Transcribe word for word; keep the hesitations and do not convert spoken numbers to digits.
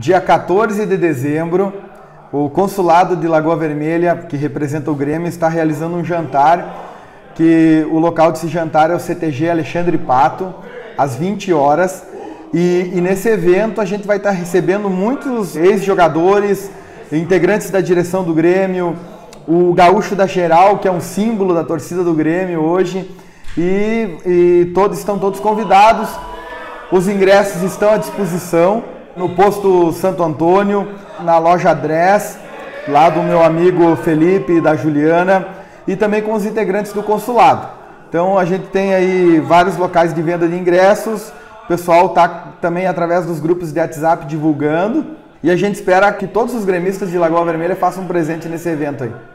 dia quatorze de dezembro, o Consulado de Lagoa Vermelha, que representa o Grêmio, está realizando um jantar, que o local desse jantar é o C T G Alexandre Pato, às vinte horas. E, e nesse evento a gente vai estar recebendo muitos ex-jogadores, integrantes da direção do Grêmio, o Gaúcho da Geral, que é um símbolo da torcida do Grêmio hoje, e, e todos, estão todos convidados. Os ingressos estão à disposição no posto Santo Antônio, na loja Dress, lá do meu amigo Felipe e da Juliana, e também com os integrantes do consulado. Então a gente tem aí vários locais de venda de ingressos, o pessoal está também através dos grupos de WhatsApp divulgando, e a gente espera que todos os gremistas de Lagoa Vermelha façam um presente nesse evento aí.